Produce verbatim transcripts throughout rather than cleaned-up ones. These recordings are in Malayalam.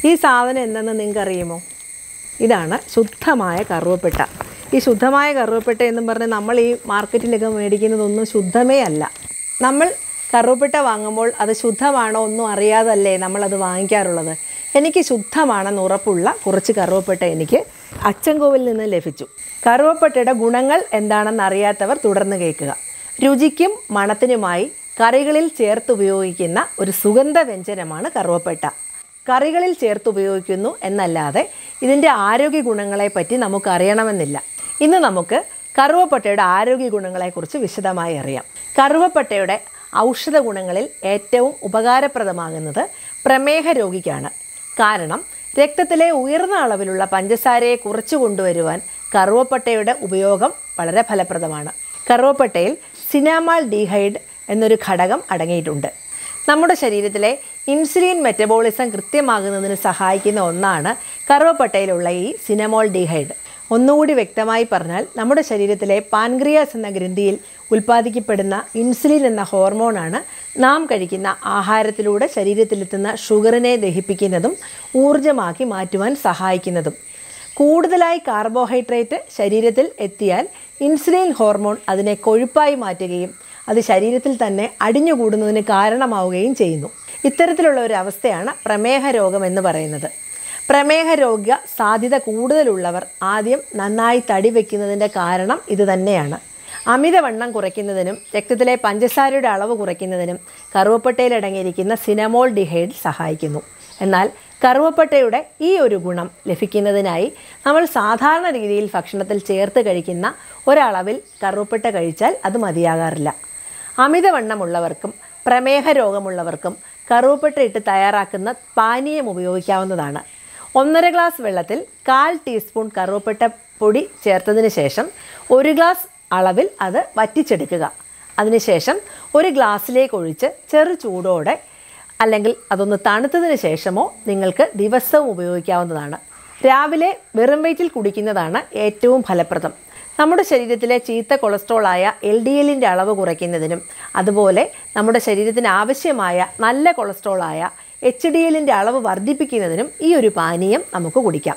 ഈ സാധനം എന്തെന്ന് നിങ്ങൾക്ക് അറിയുമോ? ഇതാണ് ശുദ്ധമായ കറുവപ്പട്ട. ഈ ശുദ്ധമായ കറുവപ്പട്ട എന്നും പറഞ്ഞാൽ നമ്മൾ ഈ മാർക്കറ്റിലൊക്കെ മേടിക്കുന്നതൊന്നും ശുദ്ധമേ അല്ല. നമ്മൾ കറുവപ്പട്ട വാങ്ങുമ്പോൾ അത് ശുദ്ധമാണോ ഒന്നും അറിയാതല്ലേ നമ്മളത് വാങ്ങിക്കാറുള്ളത്. എനിക്ക് ശുദ്ധമാണെന്ന് ഉറപ്പുള്ള കുറച്ച് കറുവപ്പട്ട എനിക്ക് അച്ചൻകോവിൽ നിന്ന് ലഭിച്ചു. കറുവപ്പട്ടയുടെ ഗുണങ്ങൾ എന്താണെന്ന് അറിയാത്തവർ തുടർന്ന് കേൾക്കുക. രുചിക്കും മണത്തിനുമായി കറികളിൽ ചേർത്ത് ഉപയോഗിക്കുന്ന ഒരു സുഗന്ധ വ്യഞ്ജനമാണ് കറുവപ്പട്ട. കറികളിൽ ചേർത്ത് ഉപയോഗിക്കുന്നു എന്നല്ലാതെ ഇതിൻ്റെ ആരോഗ്യ ഗുണങ്ങളെപ്പറ്റി നമുക്ക് അറിയണമെന്നില്ല. ഇന്ന് നമുക്ക് കറുവപ്പട്ടയുടെ ആരോഗ്യ ഗുണങ്ങളെക്കുറിച്ച് വിശദമായി അറിയാം. കറുവപ്പട്ടയുടെ ഔഷധ ഗുണങ്ങളിൽ ഏറ്റവും ഉപകാരപ്രദമാകുന്നത് പ്രമേഹ രോഗിക്കാണ്. കാരണം രക്തത്തിലെ ഉയർന്ന അളവിലുള്ള പഞ്ചസാരയെ കുറച്ചു കൊണ്ടുവരുവാൻ കറുവപ്പട്ടയുടെ ഉപയോഗം വളരെ ഫലപ്രദമാണ്. കറുവപ്പട്ടയിൽ സിനാമാൾ ഡീഹൈഡ് എന്നൊരു ഘടകം അടങ്ങിയിട്ടുണ്ട്. നമ്മുടെ ശരീരത്തിലെ ഇൻസുലിൻ മെറ്റബോളിസം കൃത്യമാകുന്നതിന് സഹായിക്കുന്ന ഒന്നാണ് കറുവപ്പട്ടയിലുള്ള ഈ സിനമോൾ ഡീഹൈഡ്. ഒന്നുകൂടി വ്യക്തമായി പറഞ്ഞാൽ നമ്മുടെ ശരീരത്തിലെ പാൻക്രിയാസ് എന്ന ഗ്രന്ഥിയിൽ ഉൽപ്പാദിക്കപ്പെടുന്ന ഇൻസുലിൻ എന്ന ഹോർമോണാണ് നാം കഴിക്കുന്ന ആഹാരത്തിലൂടെ ശരീരത്തിലെത്തുന്ന ഷുഗറിനെ ദഹിപ്പിക്കുന്നതും ഊർജ്ജമാക്കി മാറ്റുവാൻ സഹായിക്കുന്നതും. കൂടുതലായി കാർബോഹൈഡ്രേറ്റ് ശരീരത്തിൽ എത്തിയാൽ ഇൻസുലിൻ ഹോർമോൺ അതിനെ കൊഴുപ്പായി മാറ്റുകയും അത് ശരീരത്തിൽ തന്നെ അടിഞ്ഞുകൂടുന്നതിന് കാരണമാവുകയും ചെയ്യുന്നു. ഇത്തരത്തിലുള്ള ഒരു അവസ്ഥയാണ് പ്രമേഹ രോഗം എന്ന് പറയുന്നത്. പ്രമേഹ രോഗ സാധ്യത കൂടുതലുള്ളവർ ആദ്യം നന്നായി തടി വയ്ക്കുന്നതിൻ്റെ കാരണം ഇത് തന്നെയാണ്. അമിതവണ്ണം കുറയ്ക്കുന്നതിനും രക്തത്തിലെ പഞ്ചസാരയുടെ അളവ് കുറയ്ക്കുന്നതിനും കറുവപ്പട്ടയിൽ അടങ്ങിയിരിക്കുന്ന സിനമോൾ ഡിഹൈഡ് സഹായിക്കുന്നു. എന്നാൽ കറുവപ്പട്ടയുടെ ഈ ഒരു ഗുണം ലഭിക്കുന്നതിനായി നമ്മൾ സാധാരണ രീതിയിൽ ഭക്ഷണത്തിൽ ചേർത്ത് കഴിക്കുന്ന ഒരളവിൽ കറുവപ്പട്ട കഴിച്ചാൽ അത് മതിയാകാറില്ല. അമിതവണ്ണമുള്ളവർക്കും പ്രമേഹ രോഗമുള്ളവർക്കും കറുവപ്പട്ട ഇട്ട് തയ്യാറാക്കുന്ന പാനീയം ഉപയോഗിക്കാവുന്നതാണ്. ഒന്നര ഗ്ലാസ് വെള്ളത്തിൽ കാൽ ടീസ്പൂൺ കറുവപ്പട്ട പൊടി ചേർത്തതിന് ശേഷം ഒരു ഗ്ലാസ് അളവിൽ അത് വറ്റിച്ചെടുക്കുക. അതിനുശേഷം ഒരു ഗ്ലാസ്സിലേക്ക് ഒഴിച്ച് ചെറു ചൂടോടെ അല്ലെങ്കിൽ അതൊന്ന് തണുത്തതിന് ശേഷമോ നിങ്ങൾക്ക് ദിവസവും ഉപയോഗിക്കാവുന്നതാണ്. രാവിലെ വെറും വയറ്റിൽ കുടിക്കുന്നതാണ് ഏറ്റവും ഫലപ്രദം. നമ്മുടെ ശരീരത്തിലെ ചീത്ത കൊളസ്ട്രോളായ എൽ ഡി എല്ലിൻ്റെ അളവ് കുറയ്ക്കുന്നതിനും അതുപോലെ നമ്മുടെ ശരീരത്തിന് ആവശ്യമായ നല്ല കൊളസ്ട്രോളായ എച്ച് ഡി എല്ലിൻ്റെ അളവ് വർദ്ധിപ്പിക്കുന്നതിനും ഈ ഒരു പാനീയം നമുക്ക് കുടിക്കാം.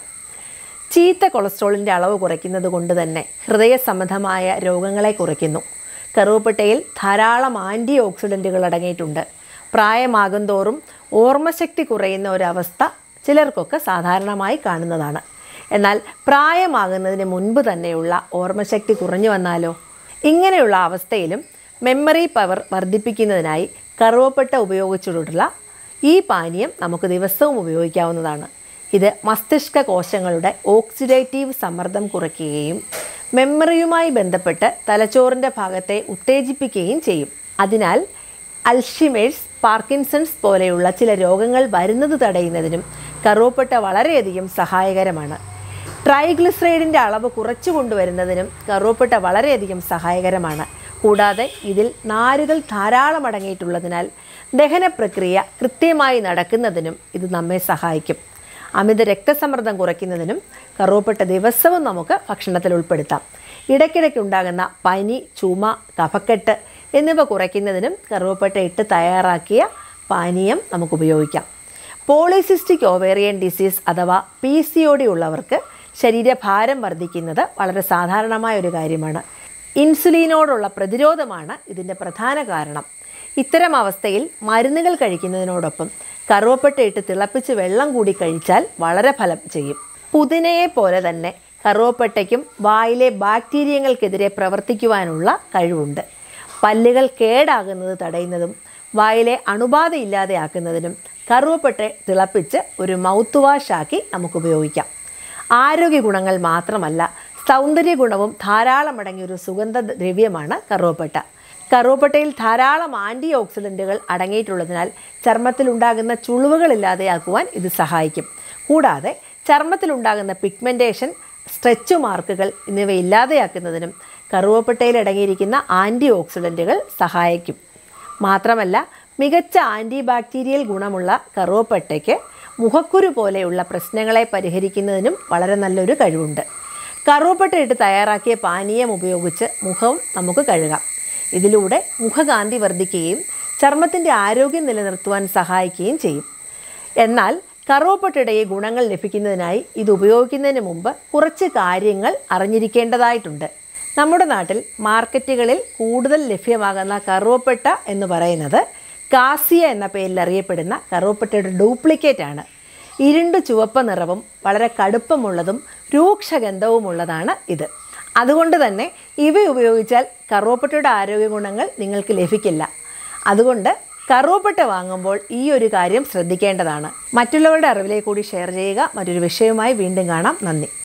ചീത്ത കൊളസ്ട്രോളിൻ്റെ അളവ് കുറയ്ക്കുന്നത് കൊണ്ട് തന്നെ ഹൃദയ സംബന്ധമായ രോഗങ്ങളെ കുറയ്ക്കുന്നു. കറുവപ്പട്ടയിൽ ധാരാളം ആൻറ്റി ഓക്സിഡൻറ്റുകൾ അടങ്ങിയിട്ടുണ്ട്. പ്രായമാകും തോറും ഓർമ്മശക്തി കുറയുന്ന ഒരവസ്ഥ ചിലർക്കൊക്കെ സാധാരണമായി കാണുന്നതാണ്. എന്നാൽ പ്രായമാകുന്നതിന് മുൻപ് തന്നെയുള്ള ഓർമ്മശക്തി കുറഞ്ഞു വന്നാലോ? ഇങ്ങനെയുള്ള അവസ്ഥയിലും മെമ്മറി പവർ വർദ്ധിപ്പിക്കുന്നതിനായി കറുവപ്പട്ട ഉപയോഗിച്ചിട്ടുള്ള ഈ പാനീയം നമുക്ക് ദിവസവും ഉപയോഗിക്കാവുന്നതാണ്. ഇത് മസ്തിഷ്ക കോശങ്ങളുടെ ഓക്സിഡേറ്റീവ് സമ്മർദ്ദം കുറയ്ക്കുകയും മെമ്മറിയുമായി ബന്ധപ്പെട്ട് തലച്ചോറിൻ്റെ ഭാഗത്തെ ഉത്തേജിപ്പിക്കുകയും ചെയ്യും. അതിനാൽ അൽഷിമേഴ്സ്, പാർക്കിൻസൺസ് പോലെയുള്ള ചില രോഗങ്ങൾ വരുന്നത് തടയുന്നതിനും കറുവപ്പട്ട വളരെയധികം സഹായകരമാണ്. ട്രൈഗ്ലിസറൈഡിൻ്റെ അളവ് കുറച്ചു കൊണ്ടുവരുന്നതിനും കറുവപ്പട്ട വളരെയധികം സഹായകരമാണ്. കൂടാതെ ഇതിൽ നാരുകൾ ധാരാളം അടങ്ങിയിട്ടുള്ളതിനാൽ ദഹന പ്രക്രിയ കൃത്യമായി നടക്കുന്നതിനും ഇത് നമ്മെ സഹായിക്കും. അമിത രക്തസമ്മർദ്ദം കുറയ്ക്കുന്നതിനും കറുവപ്പട്ട ദിവസവും നമുക്ക് ഭക്ഷണത്തിൽ ഉൾപ്പെടുത്താം. ഇടയ്ക്കിടയ്ക്കുണ്ടാകുന്ന പനി, ചുമ, കഫക്കെട്ട് എന്നിവ കുറയ്ക്കുന്നതിനും കറുവപ്പട്ട ഇട്ട് തയ്യാറാക്കിയ പാനീയം നമുക്ക് ഉപയോഗിക്കാം. പോളിസിസ്റ്റിക് ഓവേറിയൻ ഡിസീസ് അഥവാ പി സി ഒ ഡി ഉള്ളവർക്ക് ശരീരഭാരം വർദ്ധിക്കുന്നത് വളരെ സാധാരണമായ ഒരു കാര്യമാണ്. ഇൻസുലിനോടുള്ള പ്രതിരോധമാണ് ഇതിൻ്റെ പ്രധാന കാരണം. ഇത്തരം അവസ്ഥയിൽ മരുന്നുകൾ കഴിക്കുന്നതിനോടൊപ്പം കറുവപ്പട്ട ഇട്ട് തിളപ്പിച്ച് വെള്ളം കൂടി കഴിച്ചാൽ വളരെ ഫലം ചെയ്യും. പുതിനയെ പോലെ തന്നെ കറുവപ്പട്ടയ്ക്കും വായിലെ ബാക്ടീരിയകൾക്കെതിരെ പ്രവർത്തിക്കുവാനുള്ള കഴിവുണ്ട്. പല്ലുകൾ കേടാകുന്നത് തടയുന്നതും വായിലെ അണുബാധ ഇല്ലാതെയാക്കുന്നതിനും കറുവപ്പട്ട തിളപ്പിച്ച് ഒരു മൗത്ത് വാഷാക്കി നമുക്ക് ഉപയോഗിക്കാം. ആരോഗ്യ ഗുണങ്ങൾ മാത്രമല്ല, സൗന്ദര്യ ഗുണവും ധാരാളം അടങ്ങിയൊരു സുഗന്ധ ദ്രവ്യമാണ് കറുവപ്പട്ട. കറുവപ്പട്ടയിൽ ധാരാളം ആൻറ്റി ഓക്സിഡൻറ്റുകൾ അടങ്ങിയിട്ടുള്ളതിനാൽ ചർമ്മത്തിലുണ്ടാകുന്ന ചുളിവുകളില്ലാതെയാക്കുവാൻ ഇത് സഹായിക്കും. കൂടാതെ ചർമ്മത്തിലുണ്ടാകുന്ന പിഗ്മെൻറ്റേഷൻ, സ്ട്രെച്ച് മാർക്കുകൾ എന്നിവ ഇല്ലാതെയാക്കുന്നതിനും കറുവപ്പട്ടയിൽ അടങ്ങിയിരിക്കുന്ന ആൻറ്റി ഓക്സിഡൻറ്റുകൾ സഹായിക്കും. മാത്രമല്ല, മികച്ച ആൻറ്റി ബാക്ടീരിയൽ ഗുണമുള്ള കറുവപ്പട്ടയ്ക്ക് മുഖക്കുരു പോലെയുള്ള പ്രശ്നങ്ങളെ പരിഹരിക്കുന്നതിനും വളരെ നല്ലൊരു കഴിവുണ്ട്. കറുവപ്പട്ട ഇട്ട് തയ്യാറാക്കിയ പാനീയം ഉപയോഗിച്ച് മുഖം നമുക്ക് കഴുകാം. ഇതിലൂടെ മുഖകാന്തി വർദ്ധിക്കുകയും ചർമ്മത്തിൻ്റെ ആരോഗ്യം നിലനിർത്തുവാൻ സഹായിക്കുകയും ചെയ്യും. എന്നാൽ കറുവപ്പട്ടയുടെ ഈ ഗുണങ്ങൾ ലഭിക്കുന്നതിനായി ഇത് ഉപയോഗിക്കുന്നതിന് മുമ്പ് കുറച്ച് കാര്യങ്ങൾ അറിഞ്ഞിരിക്കേണ്ടതായിട്ടുണ്ട്. നമ്മുടെ നാട്ടിൽ മാർക്കറ്റുകളിൽ കൂടുതൽ ലഭ്യമാകുന്ന കറുവപ്പട്ട എന്ന് പറയുന്നത് കാസിയ എന്ന പേരിൽ അറിയപ്പെടുന്ന കറുവപ്പട്ടയുടെ ഡ്യൂപ്ലിക്കേറ്റ് ആണ്. ഇരുണ്ട് ചുവപ്പ് നിറവും വളരെ കടുപ്പമുള്ളതും രൂക്ഷഗന്ധവുമുള്ളതാണ് ഇത്. അതുകൊണ്ട് തന്നെ ഇവ ഉപയോഗിച്ചാൽ കറുവപ്പട്ടയുടെ ആരോഗ്യ ഗുണങ്ങൾ നിങ്ങൾക്ക് ലഭിക്കില്ല. അതുകൊണ്ട് കറുവപ്പട്ട വാങ്ങുമ്പോൾ ഈ ഒരു കാര്യം ശ്രദ്ധിക്കേണ്ടതാണ്. മറ്റുള്ളവരുടെ അറിവിലേക്ക് കൂടി ഷെയർ ചെയ്യുക. മറ്റൊരു വിഷയവുമായി വീണ്ടും കാണാം. നന്ദി.